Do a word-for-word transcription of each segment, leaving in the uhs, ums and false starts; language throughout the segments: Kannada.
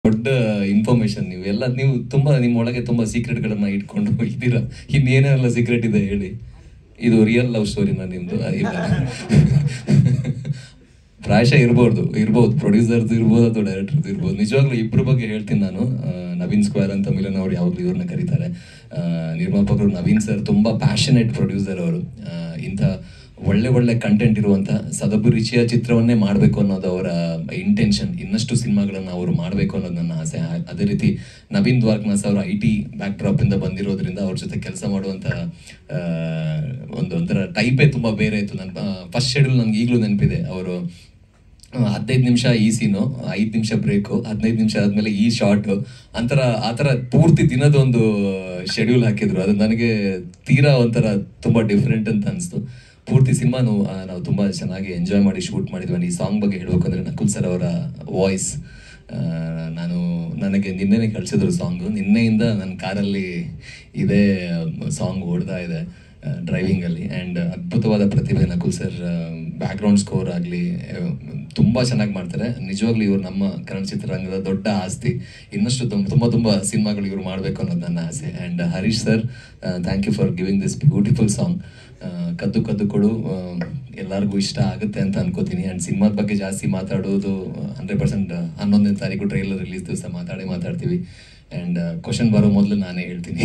ದೊಡ್ಡ ಇನ್ಫಾರ್ಮೇಶನ್ ನೀವು ಎಲ್ಲ ನೀವು ತುಂಬಾ ನಿಮ್ಮ ಒಳಗೆ ತುಂಬಾ ಸೀಕ್ರೆಟ್ಗಳನ್ನ ಇಟ್ಕೊಂಡು ಇದ್ದೀರಾ. ಇನ್ನೇನೆಲ್ಲ ಸೀಕ್ರೆಟ್ ಇದೆ ಹೇಳಿ. ಇದು ರಿಯಲ್ ಲವ್ ಸ್ಟೋರಿನ ನಿಮ್ದು? ಇಲ್ಲ, ಪ್ರಾಯಶಃ ಇರ್ಬೋದು ಇರ್ಬೋದು ಪ್ರೊಡ್ಯೂಸರ್ದು ಇರ್ಬೋದು ಅಥವಾ ಡೈರೆಕ್ಟರ್ದು ಇರ್ಬೋದು. ನಿಜವಾಗ್ಲೂ ಇಬ್ಬರ ಬಗ್ಗೆ ಹೇಳ್ತೀನಿ ನಾನು. ನವೀನ್ ಸ್ಕ್ವೇರ್ ಅಂತ ಮಿಲನ್ ಅವ್ರು ಯಾವಾಗಲೂ ಇವ್ರನ್ನ ಕರೀತಾರೆ. ನಿರ್ಮಾಪಕರು ನವೀನ್ ಸರ್ ತುಂಬಾ ಪ್ಯಾಷನೇಟ್ ಪ್ರೊಡ್ಯೂಸರ್ ಅವರು. ಇಂಥ ಒಳ್ಳೆ ಒಳ್ಳೆ ಕಂಟೆಂಟ್ ಇರುವಂಥ ಸದಭಿರುಚಿಯ ಚಿತ್ರವನ್ನೇ ಮಾಡಬೇಕು ಅನ್ನೋದು ಅವರ ಇಂಟೆನ್ಷನ್. ಇನ್ನಷ್ಟು ಸಿನಿಮಾಗಳನ್ನು ಅವರು ಮಾಡಬೇಕು ಅನ್ನೋದು ನನ್ನ ಆಸೆ. ಅದೇ ರೀತಿ ನವೀನ್ ದ್ವಾರಕನಾಥ್ ಅವರು ಐ ಟಿ ಬ್ಯಾಕ್ ಡ್ರಾಪಿಂದ ಬಂದಿರೋದ್ರಿಂದ ಅವ್ರ ಜೊತೆ ಕೆಲಸ ಮಾಡುವಂಥ ಒಂದು ಒಂಥರ ಟೈಪೇ ತುಂಬ ಬೇರೆ ಇತ್ತು. ನನ್ನ ಫಸ್ಟ್ ಶೆಡ್ಯೂಲ್ ನನಗೆ ಈಗಲೂ ನೆನಪಿದೆ. ಅವರು ಹದಿನೈದು ನಿಮಿಷ ಈ ಸೀನು, ಐದು ನಿಮಿಷ ಬ್ರೇಕು, ಹದಿನೈದು ನಿಮಿಷ ಆದಮೇಲೆ ಈ ಶಾರ್ಟು, ಅಂತರ ಆ ಥರ ಪೂರ್ತಿ ದಿನದೊಂದು ಶೆಡ್ಯೂಲ್ ಹಾಕಿದ್ರು. ಅದು ನನಗೆ ತೀರಾ ಒಂಥರ ತುಂಬ ಡಿಫ್ರೆಂಟ್ ಅಂತ ಅನಿಸ್ತು. ಪೂರ್ತಿ ಸಿನಿಮಾನು ನಾವು ತುಂಬ ಚೆನ್ನಾಗಿ ಎಂಜಾಯ್ ಮಾಡಿ ಶೂಟ್ ಮಾಡಿದ್ವಿ. ಈ ಸಾಂಗ್ ಬಗ್ಗೆ ಹೇಳಬೇಕು ಅಂದರೆ ನಕುಲ್ ಸರ್ ಅವರ ವಾಯ್ಸ್, ನಾನು ನನಗೆ ನಿನ್ನೆನೇ ಕಳಿಸಿದ್ರು ಸಾಂಗು. ನಿನ್ನೆಯಿಂದ ನನ್ನ ಕಾರಲ್ಲಿ ಇದೇ ಸಾಂಗ್ ಓಡ್ತಾ ಇದೆ ಡ್ರೈವಿಂಗಲ್ಲಿ. ಆ್ಯಂಡ್ ಅದ್ಭುತವಾದ ಪ್ರತಿಭೆ ನಕುಲ್ ಸರ್. ಬ್ಯಾಕ್ಗ್ರೌಂಡ್ ಸ್ಕೋರ್ ಆಗಲಿ ತುಂಬ ಚೆನ್ನಾಗಿ ಮಾಡ್ತಾರೆ. ನಿಜವಾಗ್ಲೂ ಇವರು ನಮ್ಮ ಕನ್ನಡ ಚಿತ್ರರಂಗದ ದೊಡ್ಡ ಆಸ್ತಿ. ಇನ್ನಷ್ಟು ತುಂಬ ತುಂಬ ತುಂಬ ಸಿನಿಮಾಗಳು ಇವರು ಮಾಡಬೇಕು ಅನ್ನೋದು ನನ್ನ ಆಸೆ. And Harish sir, thank you for giving this beautiful song. ಕದ್ದು ಕದ್ದು ಕೊಡು ಎಲ್ಲರಿಗೂ ಇಷ್ಟ ಆಗುತ್ತೆ ಅಂತ ಅನ್ಕೋತೀನಿ. ಆ್ಯಂಡ್ ಸಿನಿಮಾದ ಬಗ್ಗೆ ಜಾಸ್ತಿ ಮಾತಾಡೋದು ಹಂಡ್ರೆಡ್ ಪರ್ಸೆಂಟ್ ಹನ್ನೊಂದನೇ ತಾರೀಕು ಟ್ರೈಲರ್ ರಿಲೀಸ್ ದಿವಸ ಮಾತಾಡೇ ಮಾತಾಡ್ತೀವಿ. ಆ್ಯಂಡ್ ಕ್ವಶನ್ ಬರೋ ಮೊದಲು ನಾನೇ ಹೇಳ್ತೀನಿ,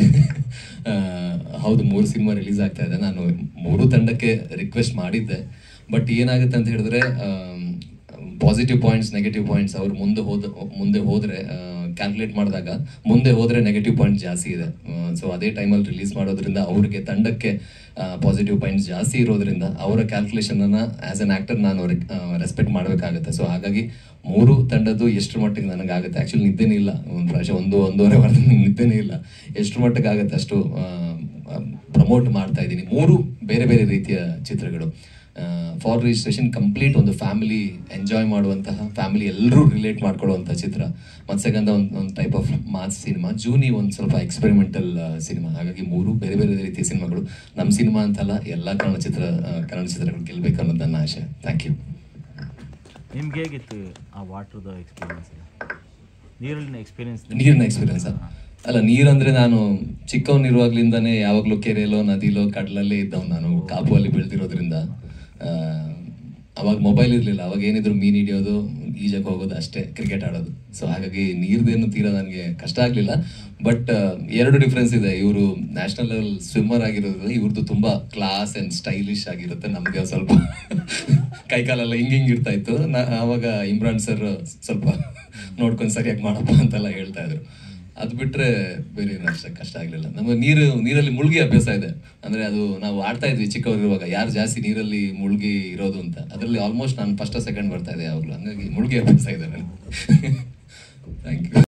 ಹೌದು ಮೂರು ಸಿನಿಮಾ ರಿಲೀಸ್ ಆಗ್ತಾ ಇದೆ. ನಾನು ಮೂರು ತಂಡಕ್ಕೆ ರಿಕ್ವೆಸ್ಟ್ ಮಾಡಿದ್ದೆ. ಬಟ್ ಏನಾಗುತ್ತೆ ಅಂತ ಹೇಳಿದ್ರೆ ಪಾಸಿಟಿವ್ ಪಾಯಿಂಟ್ಸ್, ನೆಗೆಟಿವ್ ಪಾಯಿಂಟ್ಸ್ ಅವ್ರು ಮುಂದೆ ಹೋದ ಮುಂದೆ ಹೋದರೆ ಕ್ಯಾಲ್ಕುಲೇಟ್ ಮಾಡಿದಾಗ ಮುಂದೆ ಹೋದರೆ ನೆಗೆಟಿವ್ ಪಾಯಿಂಟ್ಸ್ ಜಾಸ್ತಿ ಇದೆ. ಸೊ ಅದೇ ಟೈಮಲ್ಲಿ ರಿಲೀಸ್ ಮಾಡೋದ್ರಿಂದ ಅವ್ರಿಗೆ ತಂಡಕ್ಕೆ ಪಾಸಿಟಿವ್ ಪಾಯಿಂಟ್ಸ್ ಜಾಸ್ತಿ ಇರೋದ್ರಿಂದ ಅವರ ಕ್ಯಾಲ್ಕುಲೇಷನನ್ನು ಆ್ಯಸ್ ಎನ್ ಆ್ಯಕ್ಟರ್ ನಾನು ರೆಸ್ಪೆಕ್ಟ್ ಮಾಡಬೇಕಾಗುತ್ತೆ. ಸೊ ಹಾಗಾಗಿ ಮೂರು ತಂಡದ್ದು ಎಷ್ಟರ ಮಟ್ಟಿಗೆ ನನಗಾಗುತ್ತೆ, ಆ್ಯಕ್ಚುಲಿ ನಿದ್ದೆನೇ ಇಲ್ಲ, ಒಂದು ಪ್ರಾಯಶಃ ಒಂದು ಒಂದೂವರೆ ವಾರದ ನಿದ್ದೆನೇ ಇಲ್ಲ, ಎಷ್ಟರ ಮಟ್ಟಿಗೆ ಆಗುತ್ತೆ ಅಷ್ಟು ಪ್ರಮೋಟ್ ಮಾಡ್ತಾ ಇದ್ದೀನಿ. ಮೂರು ಬೇರೆ ಬೇರೆ ರೀತಿಯ ಚಿತ್ರಗಳು. ಫಾರ್ ರಿಜಿಸ್ಟ್ರೇಷನ್ ಕಂಪ್ಲೀಟ್ ಒಂದು ಫ್ಯಾಮಿಲಿ ಎಂಜಾಯ್ ಮಾಡುವಂತಹ, ಫ್ಯಾಮಿಲಿ ಎಲ್ಲರೂ ರಿಲೇಟ್ ಮಾಡ್ಕೊಳ್ಳುವಂಥ ಚಿತ್ರ. ಮತ್ಸ್ಯಗಂಧ ಒಂದು ಒಂದು type of mass cinema, Juni ಒಂದು ಸ್ವಲ್ಪ ಎಕ್ಸ್ಪೆರಿಮೆಂಟಲ್ ಸಿನಿಮಾ. ಹಾಗಾಗಿ ಮೂರು ಬೇರೆ ಬೇರೆ ರೀತಿಯ ಸಿನಿಮಾಗಳು. ನಮ್ಮ ಸಿನಿಮಾ ಅಂತಲ್ಲ, ಎಲ್ಲ ಕನ್ನಡ ಚಿತ್ರ ಕನ್ನಡ ಚಿತ್ರಗಳು ಗೆಲ್ಲಬೇಕು ಅನ್ನೋದು ನನ್ನ ಆಶೆ. Thank you. ನಿಮ್ಗೆ ಹೇಗಿತ್ತು ಆ ವಾಟರ್ದ ಎಕ್ಸ್ಪೀರಿಯನ್ಸ್, ನೀರಿನ ಎಕ್ಸ್ಪೀರಿಯನ್ಸ್? ನೀರಿನ ಎಕ್ಸ್ಪೀರಿಯನ್ಸ್ ಅಲ್ಲ, ನೀರಂದರೆ ನಾನು ಚಿಕ್ಕವನಿರುವಾಗ್ಲಿಂದಾನೇ ಯಾವಾಗಲೂ ಕೆರೆಯಲ್ಲೋ ನದಿಲೋ ಕಡಲಲ್ಲೇ ಇದ್ದವ್. ನಾನು ಕಾಪು ಅಲ್ಲಿ ಬೆಳೆದಿರೋದ್ರಿಂದ ಅವಾಗ ಮೊಬೈಲ್ ಇರಲಿಲ್ಲ. ಅವಾಗ ಏನಿದ್ರು ಮೀನು ಹಿಡಿಯೋದು, ಈಜಕ್ಕೆ ಹೋಗೋದು ಅಷ್ಟೇ, ಕ್ರಿಕೆಟ್ ಆಡೋದು. ಸೊ ಹಾಗಾಗಿ ನೀರ್ದೇನು ತೀರಾ ನನಗೆ ಕಷ್ಟ ಆಗಲಿಲ್ಲ. ಬಟ್ ಎರಡು ಡಿಫ್ರೆನ್ಸ್ ಇದೆ. ಇವರು ನ್ಯಾಷನಲ್ ಲೆವೆಲ್ ಸ್ವಿಮ್ಮರ್ ಆಗಿರೋದ್ರಿಂದ ಇವ್ರದ್ದು ತುಂಬ ಕ್ಲಾಸ್ ಆ್ಯಂಡ್ ಸ್ಟೈಲಿಶ್ ಆಗಿರುತ್ತೆ. ನಮಗೆ ಸ್ವಲ್ಪ ಕೈಕಾಲೆಲ್ಲ ಹಿಂಗೆ ಹಿಂಗೆ ಇರ್ತಾ ಇತ್ತು. ನಾ ಆವಾಗ ಇಮ್ರಾನ್ ಸರ್ ಸ್ವಲ್ಪ ನೋಡ್ಕೊಂಡು ಸರಿಯಾಗಿ ಮಾಡಪ್ಪ ಅಂತೆಲ್ಲ ಹೇಳ್ತಾ ಇದ್ರು. ಅದು ಬಿಟ್ಟರೆ ಬೇರೆ ಏನು ಅಷ್ಟೇ ಕಷ್ಟ ಆಗಲಿಲ್ಲ. ನಮ್ಮ ನೀರು ನೀರಲ್ಲಿ ಮುಳುಗಿ ಅಭ್ಯಾಸ ಇದೆ. ಅಂದರೆ ಅದು ನಾವು ಆಡ್ತಾ ಇದ್ವಿ ಚಿಕ್ಕವರಿರುವಾಗ, ಯಾರು ಜಾಸ್ತಿ ನೀರಲ್ಲಿ ಮುಳುಗಿ ಇರೋದು ಅಂತ. ಅದರಲ್ಲಿ ಆಲ್ಮೋಸ್ಟ್ ನಾನು ಫಸ್ಟ್ ಸೆಕೆಂಡ್ ಬರ್ತಾ ಇದೆ ಯಾವಾಗಲೂ. ಹಂಗಾಗಿ ಮುಳುಗಿ ಅಭ್ಯಾಸ ಇದೆ ನನಗೆ. Thank you.